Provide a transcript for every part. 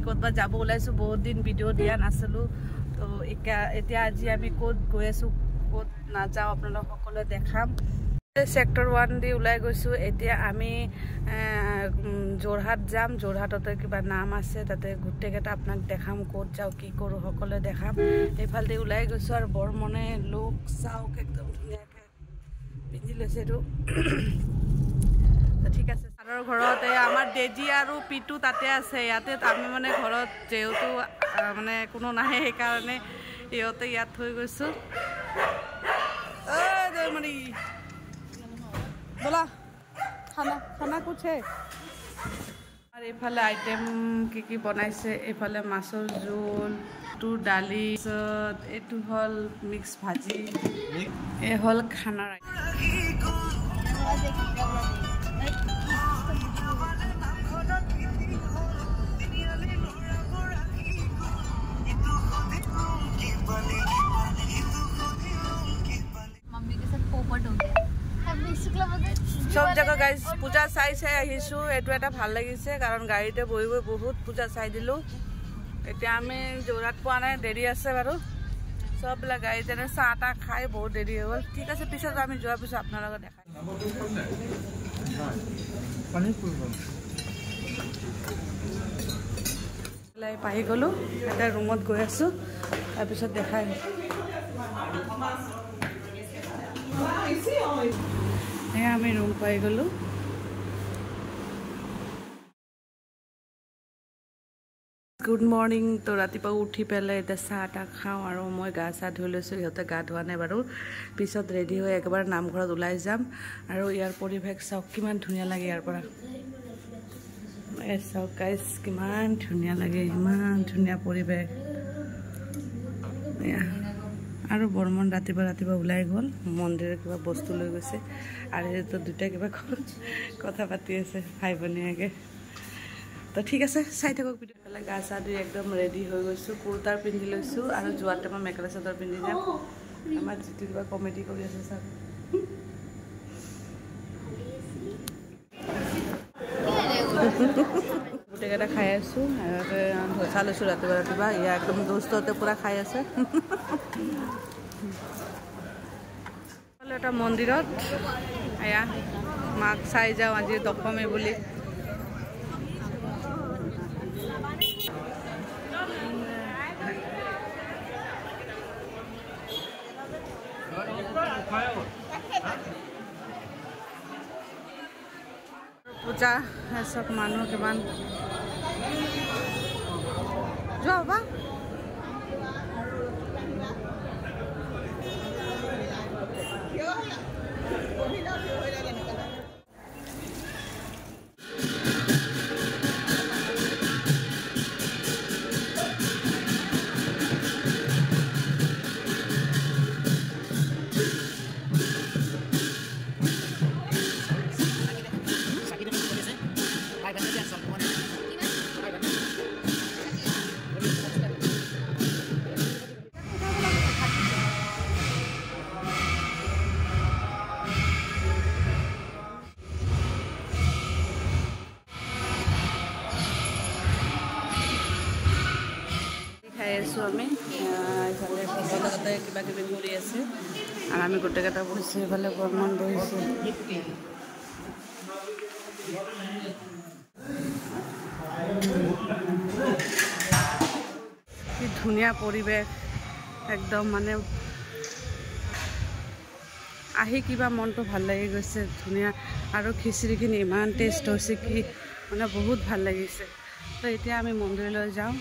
ক'তবা যাব ওলাইছো বহুত দিন ভিডিঅ' দিয়া নাছিলো তো এতিয়া আজি আমি ক'ত গৈ আছো ক'ত নাযাওঁ আপোনালোক সকলোৱে দেখাম সেক্টৰ 1 দি ওলাই গৈছো এতিয়া আমি যোৰহাট যাম যোৰহাটতে কিবা নাম আছে তাতে গুটেকেটা আপোনাক দেখাম ক'ত যাও কি কৰো সকলোৱে দেখাম এইফালে ওলাই গৈছো আৰু বৰমনে লোক চাওক একদম ধুনীয়াকে পিন্ধি লৈছে তো ঠিক আছে সাৰৰ ঘৰতে আমাৰ দেজি আৰু পিটু তাতে আছে ইয়াতে আমি মানে ঘৰত যেহেতু মানে কোনো নাহে সেই কাৰণে ইহঁতে ইয়াত থৈ গৈছো জয়মণি बोला खाना खाना कुछ है और इफाले आइटम की बनाइसे इफाले माछर झोल टू डाली एटू हल मिक्स भाजी ए हल खाना मम्मी के साथ पोपट हो गया सब जगह गाइस पूजा चाई चाई আহিছো এটো এটা ভাল লাগিছে কারণ গাড়িতে বই বই বহুত পূজা চাই দিলো এতিয়া আমি যোৰহাট পোৱা নাই দেৰি আছে বাৰু সবলা গাড়িতে চাটা খাই বহুত দেৰি হ'ল ঠিক আছে পিছত আমি যোৱাৰ পিছত আপোনালোক দেখাই পানী পুৰব লাই পাই গলো এটা ৰুমত গৈ আছো তাৰ পিছত দেখাই আমি ৰুম পাই গলো গুড মৰ্নিং তো ৰাতিপুৱা উঠি পেলাই এটা চাহটা খাওঁ আৰু মই গা চা ধুই লৈছোঁ সিহঁতে গা ধোৱা নাই বাৰু পিছত ৰেডি হৈ একবাৰ নামঘৰত ওলাই যাম আৰু ইয়াৰ পৰিৱেশ চাওক কিমান ধুনীয়া লাগে ইয়াৰ পৰা চাওক গাইজ কিমান ধুনীয়া লাগে ইমান ধুনীয়া পৰিৱেশ আৰু বৰ্মন ৰাতিপুৱা ওলাই গ'ল মন্দিৰৰ কিবা বস্তু লৈ গৈছে আৰু তো দুটা কিবা কথা পাতি আছে ভাই ভনীয়াকে তো ঠিক আছে চাই থাকক ভিডিঅ' পেলাই গা চা ধুই একদম ৰেডি হৈ গৈছোঁ কুৰ্তাৰ পিন্ধি লৈছোঁ আৰু যোৱাতে মই মেখেলা চাদৰ পিন্ধি যাম আমাৰ যিটো কিবা কমেডি কৰি আছে চাওক গোটেইকেইটা খাই আছোঁ ধচা লৈছোঁ ৰাতিপুৱা ইয়াৰ একদম দোস্ততে পূৰা খাই আছে এটা মন্দিৰত এয়া মাক চাই যাওঁ আজি দশমী বুলি পূজা চব মানুহ কিমান যোৱা বাবা খাই আছোঁ আমি এইফালে সকলোতে কিবা কিবি কৰি আছে আৰু আমি গোটেইকেইটা বহিছোঁ এইফালে বৰ্মন বহিছোঁ কি ধুনীয়া পৰিৱেশ একদম মানে আহি কিবা মনটো ভাল লাগি গৈছে ধুনীয়া আৰু খিচিৰিখিনি ইমান টেষ্ট হৈছে কি মানে বহুত ভাল লাগিছে তো এতিয়া আমি মন্দিৰলৈ যাওঁ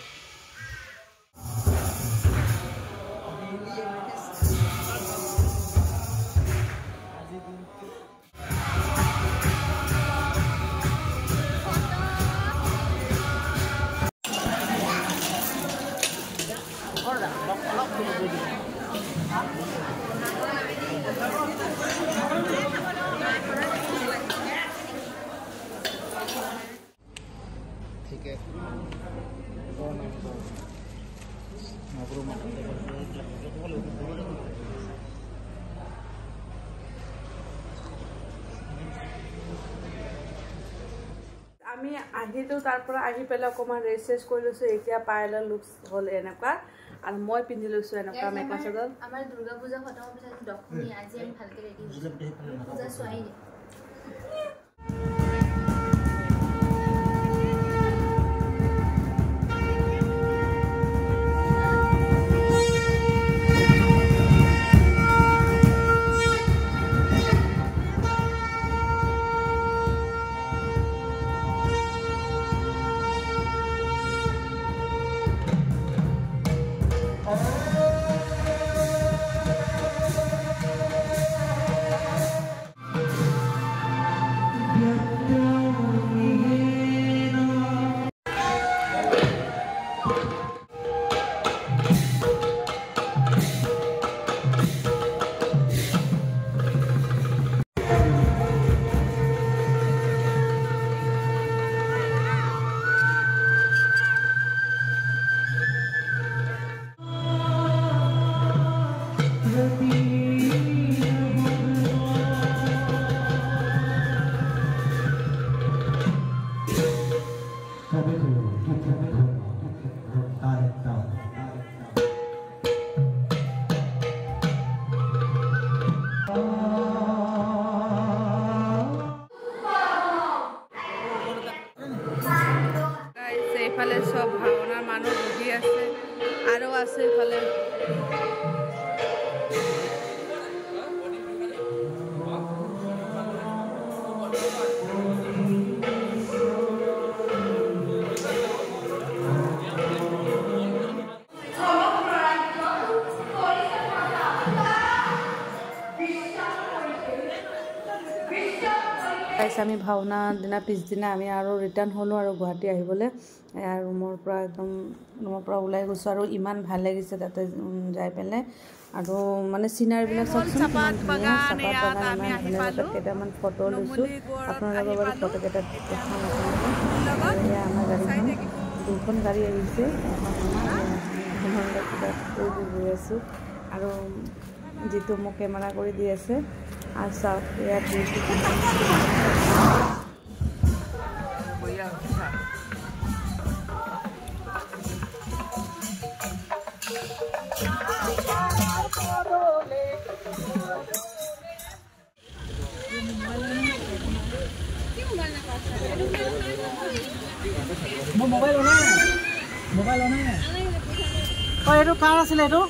ठीक है আমি আহিলো তাৰ পৰা আহি পেলাই অকমান ৰেষ্ট কৰি লৈছো এতিয়া পাইলৰ লুকস হল এনেকুৱা আৰু মই পিন্ধি লৈছো এনেকুৱা মেকআপ চাদৰ আমাৰ দুৰ্গা পূজা খতম হোৱাৰ পিছত দক্ষিণী আজি আমি ভালকে ৰেডি হৈছো পূজা চোৱাই নাই এইফালে সব ভাওনাৰ মানুহ বহি আছে আৰু আছে এইফালে আমি ভাওনা দিনা পিছদিনা আমি আৰু ৰিটাৰ্ণ হ'লো আৰু গুৱাহাটী আহিবলৈ ৰুমৰ পৰা ওলাই গৈছোঁ আৰু ইমান ভাল লাগিছে তাতে যাই পেলাই আৰু মানে চিনাৰীবিলাক চবচোন চাপাত বাগান কেইটামান ফটো লৈছোঁ আপোনালোকৰ বাৰু ফটোকেইটা দেখাম এয়া আমাৰ গাড়ীখন দুখন গাড়ী আহিছে কিবা গৈ আছোঁ আৰু যিটো মোক কেমেৰা কৰি দি আছে আৰু চাওক ইয়াত মোবাইল এইটো কাৰ আছিলে এইটো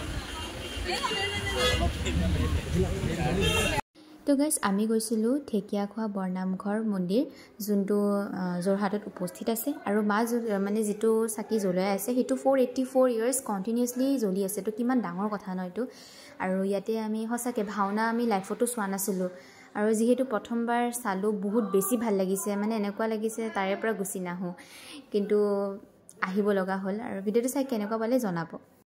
তো গাইজ আমি গৈছিলোঁ ঢেকীয়াখোৱা বৰনামঘৰ মন্দিৰ যোনটো যোৰহাটত উপস্থিত আছে আৰু মা মানে যিটো চাকি জ্বলাই আছে সেইটো 484 ইয়াৰ্ছ কণ্টিনিউছলি জ্বলি আছে তো কিমান ডাঙৰ কথা ন এইটো আৰু ইয়াতে আমি সঁচাকৈ ভাওনা আমি লাইফতো চোৱা নাছিলোঁ আৰু যিহেতু প্ৰথমবাৰ চালোঁ বহুত বেছি ভাল লাগিছে মানে এনেকুৱা লাগিছে তাৰে পৰা গুচি নাহোঁ কিন্তু আহিব লগা হ'ল আৰু ভিডিঅ'টো চাই কেনেকুৱা পালে জনাব